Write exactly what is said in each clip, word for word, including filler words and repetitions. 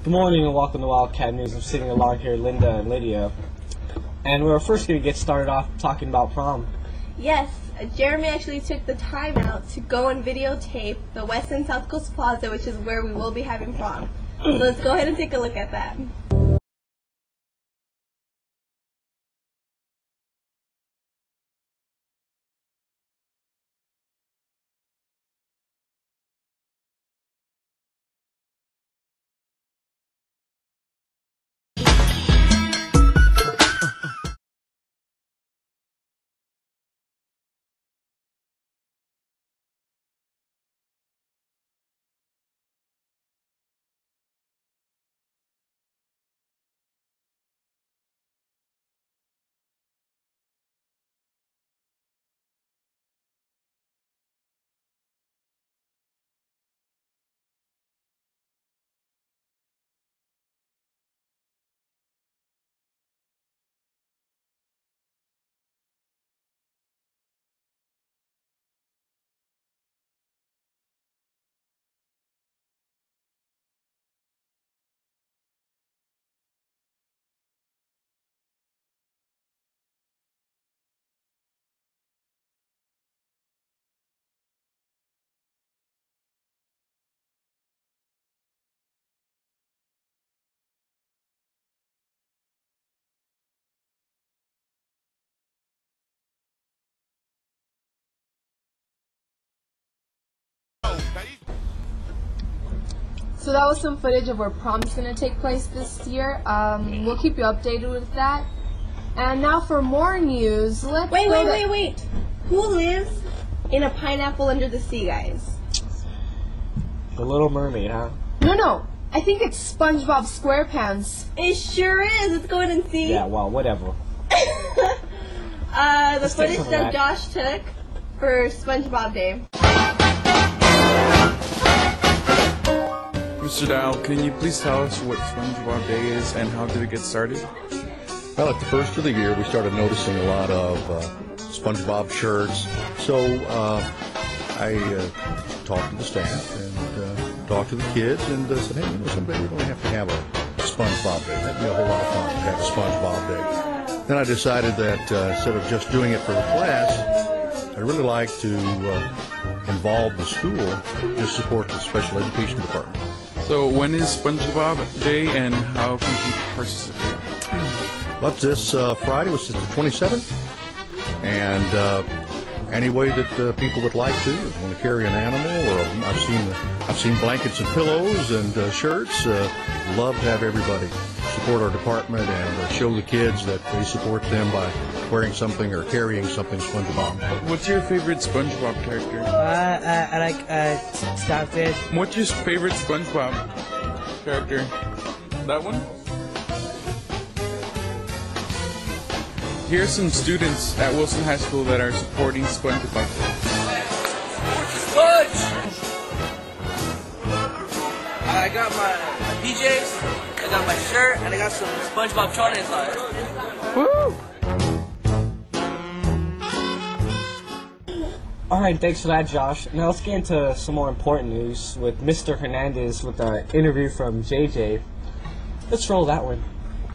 Good morning and welcome to Wildcat News. I'm sitting along here, Linda and Lydia. And we're first going to get started off talking about prom. Yes, Jeremy actually took the time out to go and videotape the West and South Coast Plaza, which is where we will be having prom. So let's go ahead and take a look at that. So that was some footage of where prom's going to take place this year. Um, we'll keep you updated with that. And now for more news, let's Wait, go wait, to- wait, wait. Who lives in a pineapple under the sea, guys? The Little Mermaid, huh? No, no. I think it's SpongeBob SquarePants. It sure is. Let's go ahead and see. Yeah, well, whatever. uh, the Let's take footage some that of that. Josh took for SpongeBob Day. Mister Dow, can you please tell us what SpongeBob Day is and how did it get started? Well, at the first of the year, we started noticing a lot of uh, SpongeBob shirts. So uh, I uh, talked to the staff and uh, talked to the kids and uh, said, hey, you know, someday we're going to have to have a SpongeBob Day. That'd be a whole lot of fun to have a SpongeBob Day. Then I decided that uh, instead of just doing it for the class, I'd really like to uh, involve the school to support the special education department. So when is SpongeBob Day and how can people participate? But this uh, Friday was the twenty-seventh, and uh, any way that uh, people would like to, if you want to carry an animal, or I've seen I've seen blankets and pillows and uh, shirts. Uh, love to have everybody support our department and uh, show the kids that they support them by wearing something or carrying something SpongeBob. What's your favorite SpongeBob character? Uh, uh, I like uh, Starfish. What's your favorite SpongeBob character? That one? Here's some students at Wilson High School that are supporting SpongeBob. Sponge! I got my, my P Js, I got my shirt, and I got some SpongeBob Charlie inside. Woo! Alright, thanks for that, Josh. Now let's get into some more important news with Mister Hernandez with an interview from J J. Let's roll that one.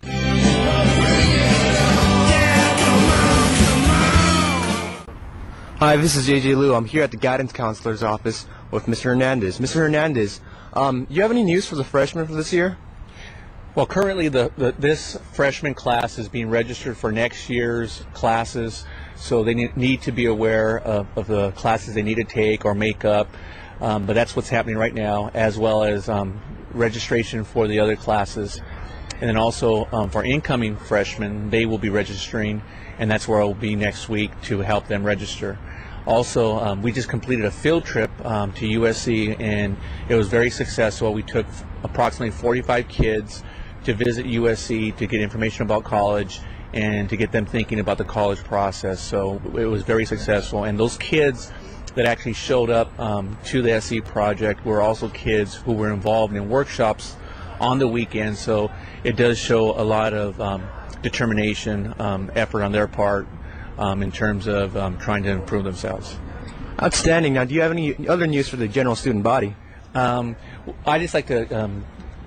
Hi, this is J J Liu. I'm here at the guidance counselor's office with Mister Hernandez. Mister Hernandez, um, you have any news for the freshmen for this year? Well, currently the, the this freshman class is being registered for next year's classes, so they need, need to be aware of, of the classes they need to take or make up. Um, but that's what's happening right now, as well as um, registration for the other classes. And then also um, for incoming freshmen, they will be registering, and that's where I'll be next week to help them register. Also, um, we just completed a field trip um, to U S C, and it was very successful. We took approximately forty-five kids to visit U S C to get information about college and to get them thinking about the college process. So it was very successful. And those kids that actually showed up um, to the S E project were also kids who were involved in workshops on the weekend. So it does show a lot of um, determination, um, effort on their part um, in terms of um, trying to improve themselves. Outstanding. Now, do you have any other news for the general student body? Um, I just like to um,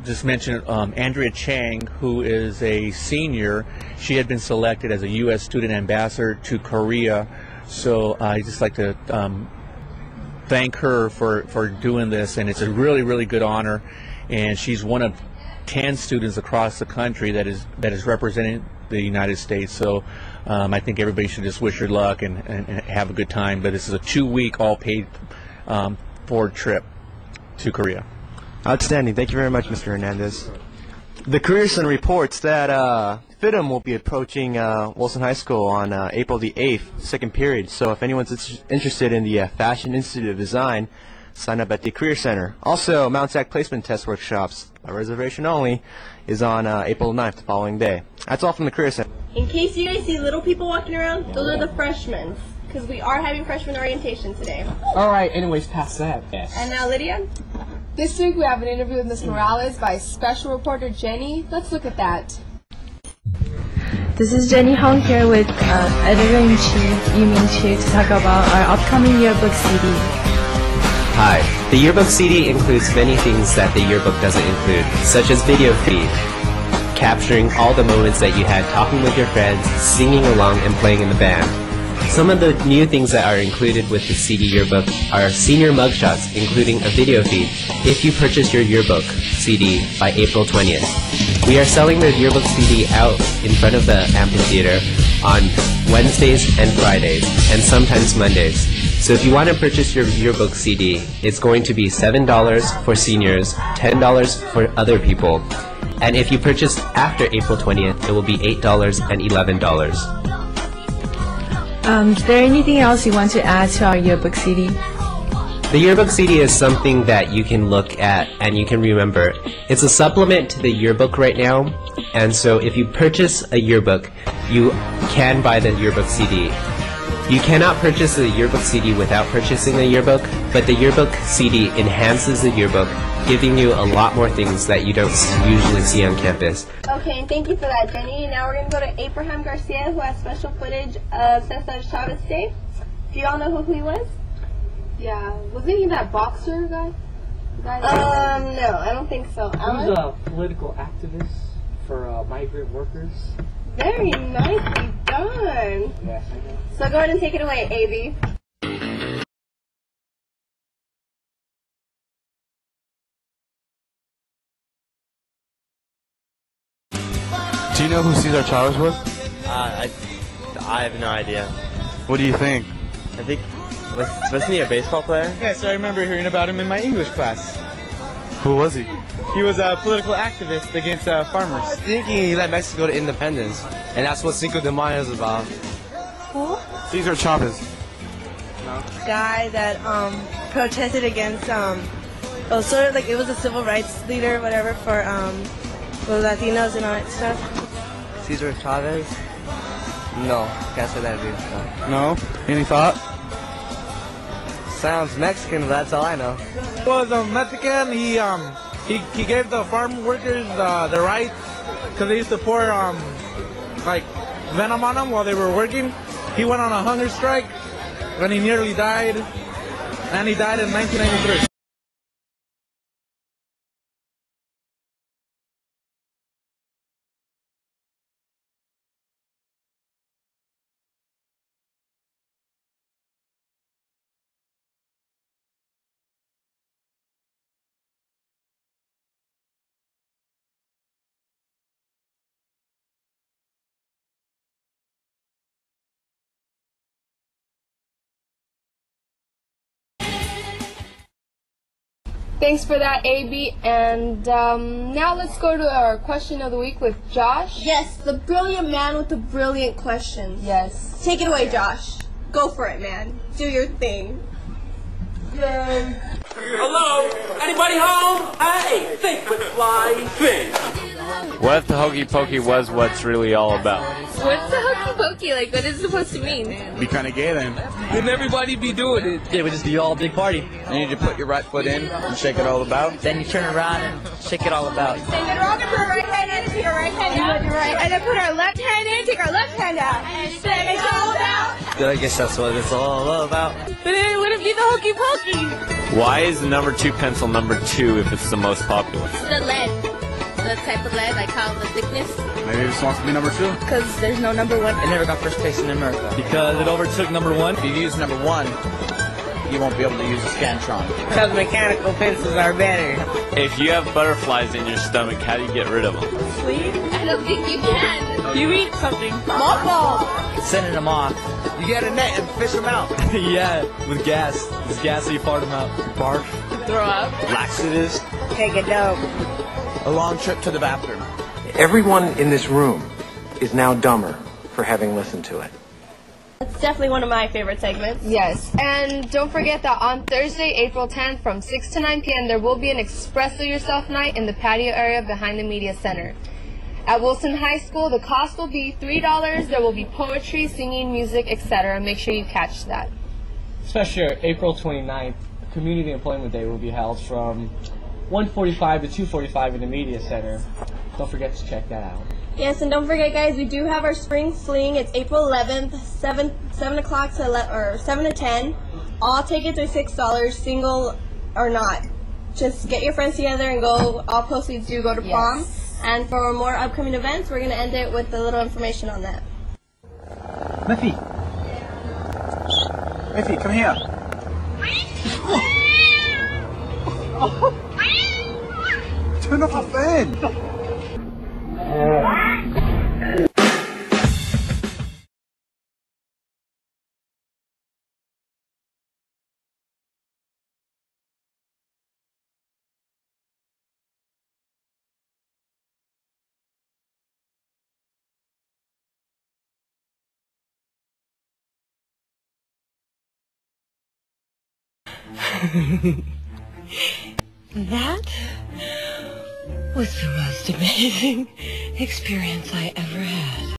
just mention um, Andrea Chang, who is a senior. She had been selected as a U S student ambassador to Korea. So I just like to um, thank her for, for doing this, and it's a really, really good honor. And she's one of ten students across the country that is that is representing the United States. So um, I think everybody should just wish her luck and, and, and have a good time. But this is a two-week, all-paid um, forward trip to Korea. Outstanding. Thank you very much, Mister Hernandez. The Career Center reports that uh, F I D M will be approaching uh, Wilson High School on uh, April the eighth, second period. So if anyone's in- interested in the uh, Fashion Institute of Design, sign up at the Career Center. Also, Mount Sac Placement Test Workshops, a reservation only, is on uh, April ninth, the following day. That's all from the Career Center. In case you guys see little people walking around, those are the freshmen, because we are having freshman orientation today. All right, anyways, past that. Yes. And now, Lydia? This week we have an interview with Miz Morales by special reporter Jenny. Let's look at that. This is Jenny Hong here with uh, Editor-in-Chief Yu Ming Chu to talk about our upcoming yearbook C D. Hi. The yearbook C D includes many things that the yearbook doesn't include, such as video feed, capturing all the moments that you had talking with your friends, singing along, and playing in the band. Some of the new things that are included with the C D yearbook are senior mugshots, including a video feed, if you purchase your yearbook C D by April twentieth. We are selling the yearbook C D out in front of the amphitheater on Wednesdays and Fridays, and sometimes Mondays. So if you want to purchase your yearbook C D, it's going to be seven dollars for seniors, ten dollars for other people. And if you purchase after April twentieth, it will be eight dollars and eleven dollars. Um, is there anything else you want to add to our yearbook C D? The yearbook C D is something that you can look at and you can remember. It's a supplement to the yearbook right now, and so if you purchase a yearbook, you can buy the yearbook C D. You cannot purchase the yearbook C D without purchasing the yearbook, but the yearbook C D enhances the yearbook, giving you a lot more things that you don't usually see on campus. Okay, and thank you for that, Jenny. Now we're going to go to Abraham Garcia, who has special footage of Cesar Chavez Day. Do you all know who he was? Yeah, wasn't he that boxer guy? guy Um, no, I don't think so. Alan? He's a political activist for uh, migrant workers. Very nicely done. Yes, I know. So go ahead and take it away, A B. Do you know who Cesar Chavez was? Uh, I, I have no idea. What do you think? I think, was, wasn't he a baseball player? Yes, I remember hearing about him in my English class. Who was he? He was a political activist against uh, farmers. Thinking he led Mexico to independence, and that's what Cinco de Mayo is about. Who? Cesar Chavez. Guy that um, protested against, um, oh, sort of like it was a civil rights leader, whatever, for um, for Latinos and all that stuff. Cesar Chavez? No, can't say that dude. No? Any thought? Sounds Mexican, but that's all I know. He was a Mexican. He um he, he gave the farm workers uh, the rights because they used to pour um like venom on them while they were working. He went on a hunger strike when he nearly died, and he died in nineteen ninety-three. Thanks for that, A B. And um, now let's go to our question of the week with Josh. Yes, the brilliant man with the brilliant questions. Yes. Take it away, Josh. Go for it, man. Do your thing. Yay. Hello? Anybody home? Hey, think with fly fish. What if the hokey pokey was what's really all about? What's the hokey pokey? Like, what is it supposed to mean? Be kind of gay then. Wouldn't everybody be doing it? It would just be all a big party. And you just put your right foot in and shake it all about? Then you turn around and shake it all about. And then we're all going to put our right hand in and take our right hand out. And then put our left hand in and take our left hand out. And then it's all about. I guess that's what it's all about. But it wouldn't be the hokey pokey. Why is the number two pencil number two if it's the most popular? The lead. what type of lead, like how the thickness. Maybe it just wants to be number two. Because there's no number one. It never got first place in America. Because it overtook number one. If you use number one, you won't be able to use a Scantron. Because mechanical pencils are better. If you have butterflies in your stomach, how do you get rid of them? Sleep? I don't think you can. You eat something. Mothballs. Sending them off. You get a net and fish them out. Yeah, with gas. It's gas, so you fart them out. Barf. Throw up. Laxatives. Take a dope. A long trip to the bathroom. Everyone in this room is now dumber for having listened to it. It's definitely one of my favorite segments. Yes, and don't forget that on Thursday, April tenth, from six to nine p m, there will be an Express Yourself night in the patio area behind the Media Center. At Wilson High School, the cost will be three dollars. There will be poetry, singing, music, et cetera. Make sure you catch that. Especially April twenty-ninth, Community Employment Day will be held from one forty-five to two forty-five in the Media Center. Don't forget to check that out. Yes, and don't forget, guys, we do have our spring fling. It's April eleventh, seven seven o'clock to ele- or seven to ten. All tickets are six dollars, single or not. Just get your friends together and go. All proceeds do go to prom. Yes. And for more upcoming events, we're going to end it with a little information on that. Miffy. Miffy, come here. Turn off the fan. That was the most amazing experience I ever had.